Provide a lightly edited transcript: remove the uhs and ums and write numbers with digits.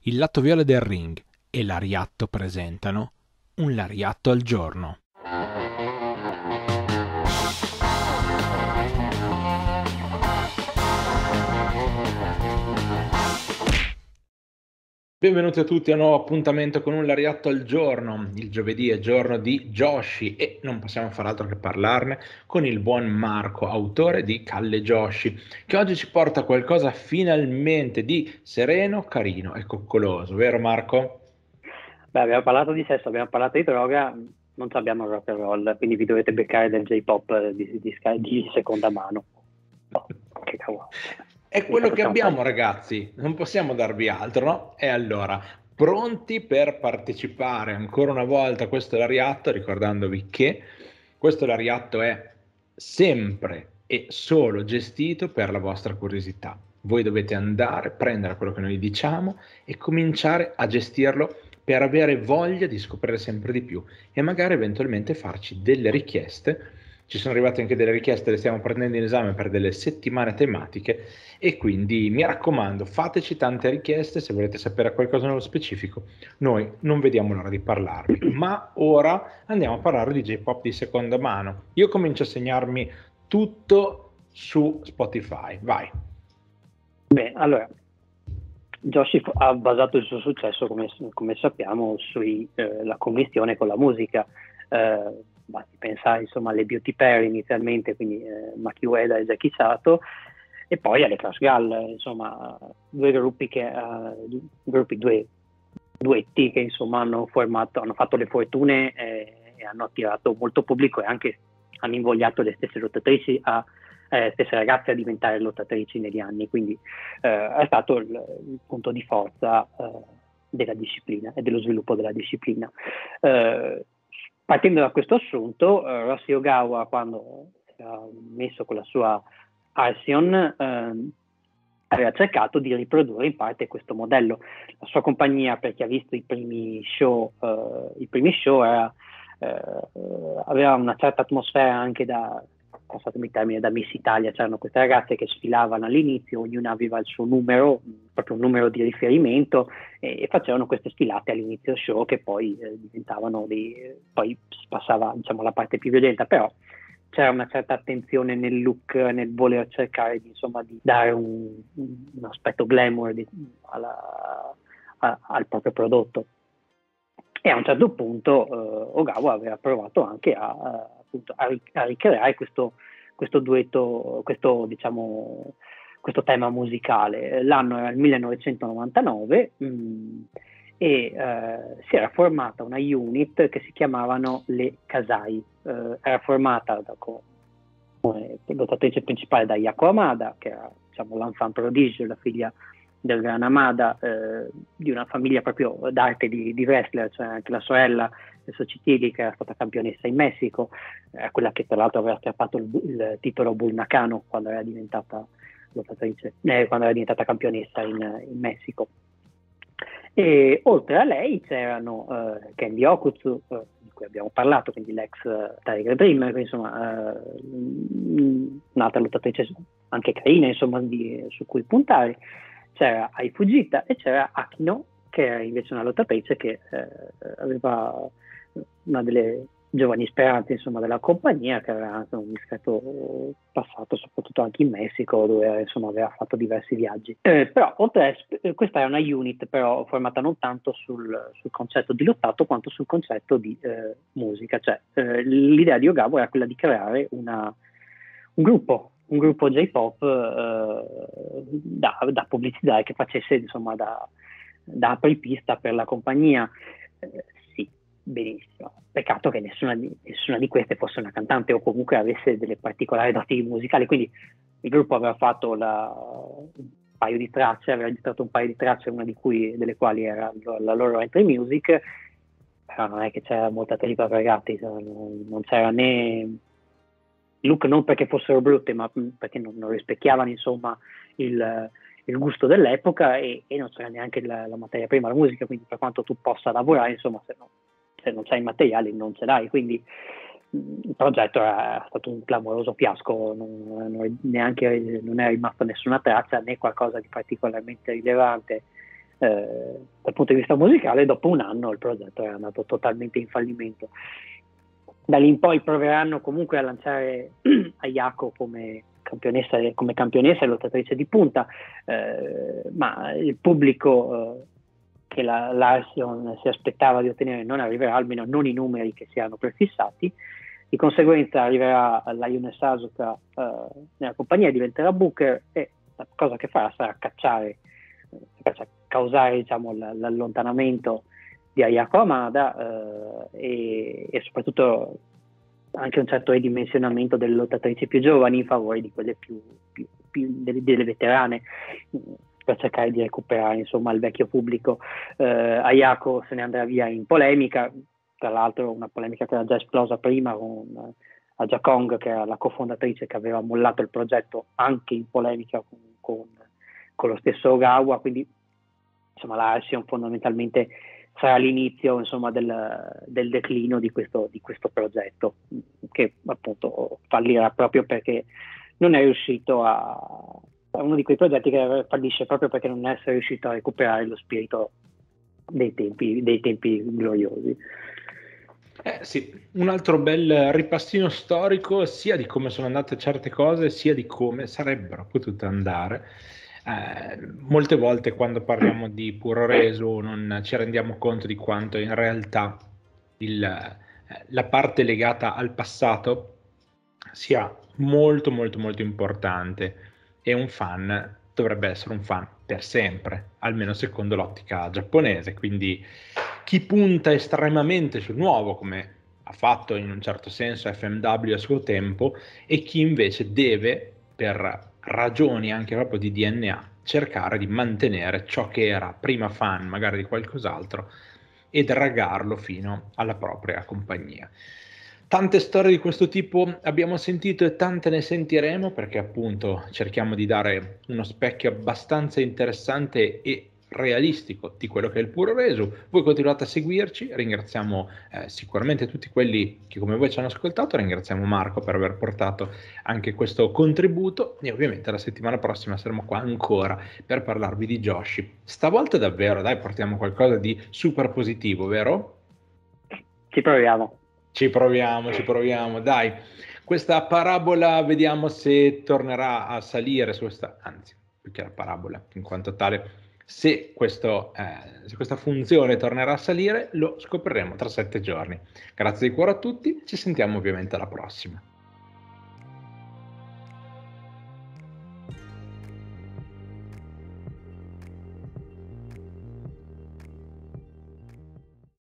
Il lato viola del ring e l'Ariatto presentano un Lariatto al giorno. Benvenuti a tutti a un nuovo appuntamento con un Lariatto al giorno. Il giovedì è giorno di Joshi e non possiamo far altro che parlarne con il buon Marco, autore di Calle Joshi, che oggi ci porta qualcosa finalmente di sereno, carino e coccoloso, vero Marco? Beh, abbiamo parlato di sesso, abbiamo parlato di droga, non abbiamo rock and roll, quindi vi dovete beccare del J-pop di seconda mano. No, che cavolo. È Mica quello che possiamo fare. abbiamo, ragazzi, non possiamo darvi altro, no? E allora, pronti per partecipare ancora una volta a questo Lariatto, ricordandovi che questo Lariatto è sempre e solo gestito per la vostra curiosità. Voi dovete andare, prendere quello che noi diciamo e cominciare a gestirlo per avere voglia di scoprire sempre di più e magari eventualmente farci delle richieste. Ci sono arrivate anche delle richieste, le stiamo prendendo in esame per delle settimane tematiche e quindi mi raccomando, fateci tante richieste se volete sapere qualcosa nello specifico. Noi non vediamo l'ora di parlarvi, ma ora andiamo a parlare di J-pop di seconda mano. Io comincio a segnarmi tutto su Spotify, vai. Bene, allora, Joshi ha basato il suo successo, come sappiamo, sulla commistione con la musica. Basti pensare insomma alle Beauty Pair inizialmente, quindi Maki Ueda e Jackie Sato, e poi alle Crash Gal, insomma, due gruppi due duetti che insomma hanno fatto le fortune e hanno attirato molto pubblico e anche hanno invogliato le stesse lottatrici stesse ragazze a diventare lottatrici negli anni, quindi è stato il punto di forza della disciplina e dello sviluppo della disciplina. Partendo da questo assunto, Rossi Ogawa, quando si era messo con la sua Alcyon, aveva cercato di riprodurre in parte questo modello. La sua compagnia, per chi ha visto i primi show aveva una certa atmosfera anche passatemi il termine, da Miss Italia. C'erano queste ragazze che sfilavano all'inizio, ognuna aveva il suo numero, proprio un numero di riferimento, e facevano queste sfilate all'inizio show che poi poi si passava, diciamo, alla parte più violenta, però c'era una certa attenzione nel look, nel voler cercare di dare un aspetto glamour al proprio prodotto. E a un certo punto Ogawa aveva provato anche appunto, a ricreare questo duetto, questo tema musicale. L'anno era il 1999 e si era formata una unit che si chiamavano le Kasai. Era formata come lottatrice principale da Yako Hamada, che era, diciamo, l'enfant prodige, la figlia del Gran Hamada, di una famiglia proprio d'arte di wrestler. Cioè anche la sorella, Chitili, che era stata campionessa in Messico, quella che tra l'altro aveva strappato il titolo Bull Nakano quando era diventata campionessa in Messico. E oltre a lei c'erano Candy Okutsu, di cui abbiamo parlato, quindi l'ex Tiger Dream, insomma, un'altra lottatrice anche carina, insomma, su cui puntare. C'era Ai Fujita e c'era Akino, che era invece una lottatrice che aveva una delle giovani speranze, insomma, della compagnia, che aveva anche un discreto passato, soprattutto anche in Messico, dove insomma aveva fatto diversi viaggi. Però questa è una unit però formata non tanto sul concetto di lottato quanto sul concetto di musica. Cioè l'idea di Ogawa era quella di creare un gruppo J-pop da pubblicizzare, che facesse, insomma, da apripista per la compagnia. Sì, benissimo. Peccato che nessuna di queste fosse una cantante o comunque avesse delle particolari doti musicali, quindi il gruppo aveva fatto un paio di tracce, aveva registrato un paio di tracce, una delle quali era la loro entry music, però non è che c'era molta trippa per gatti, non c'era né look, non perché fossero brutte, ma perché non rispecchiavano, insomma, il gusto dell'epoca, e non c'era neanche la materia prima, la musica, quindi per quanto tu possa lavorare, insomma, se non c'hai i materiali non ce l'hai, quindi il progetto era stato un clamoroso fiasco, non è rimasta nessuna traccia né qualcosa di particolarmente rilevante dal punto di vista musicale. Dopo un anno il progetto è andato totalmente in fallimento. Da lì in poi proveranno comunque a lanciare Ayako come campionessa e lottatrice di punta, ma il pubblico che l'Arsion si aspettava di ottenere non arriverà, almeno non i numeri che si erano prefissati. Di conseguenza arriverà la Lioness Asuka nella compagnia, diventerà Booker, e la cosa che farà sarà causare, diciamo, l'allontanamento di Ayako Hamada, e soprattutto anche un certo ridimensionamento delle lottatrici più giovani in favore di quelle delle veterane, per cercare di recuperare, insomma, il vecchio pubblico. Ayako se ne andrà via in polemica, tra l'altro una polemica che era già esplosa prima con Aja Kong, che era la cofondatrice, che aveva mollato il progetto anche in polemica con lo stesso Ogawa. Quindi insomma la Arsion fondamentalmente sarà l'inizio, insomma, del declino di questo progetto, che appunto fallirà proprio perché non è riuscito è uno di quei progetti che fallisce proprio perché non è riuscito a recuperare lo spirito dei tempi gloriosi. Sì, un altro bel ripassino storico sia di come sono andate certe cose, sia di come sarebbero potute andare. Molte volte quando parliamo di Puroresu non ci rendiamo conto di quanto in realtà la parte legata al passato sia molto molto molto importante, e un fan dovrebbe essere un fan per sempre, almeno secondo l'ottica giapponese. Quindi chi punta estremamente sul nuovo, come ha fatto in un certo senso FMW a suo tempo, e chi invece deve, per ragioni anche proprio di DNA, cercare di mantenere ciò che era prima fan magari di qualcos'altro e dragarlo fino alla propria compagnia. Tante storie di questo tipo abbiamo sentito e tante ne sentiremo, perché appunto cerchiamo di dare uno specchio abbastanza interessante e realistico di quello che è il Puroresu. Voi continuate a seguirci, ringraziamo sicuramente tutti quelli che come voi ci hanno ascoltato, ringraziamo Marco per aver portato anche questo contributo, e ovviamente la settimana prossima saremo qua ancora per parlarvi di Joshi. Stavolta davvero, dai, portiamo qualcosa di super positivo, vero? Ci proviamo. Ci proviamo, dai. Questa parabola vediamo se tornerà a salire su questa, anzi, più che la parabola in quanto tale, se questa funzione tornerà a salire lo scopriremo tra 7 giorni. Grazie di cuore a tutti, ci sentiamo ovviamente alla prossima.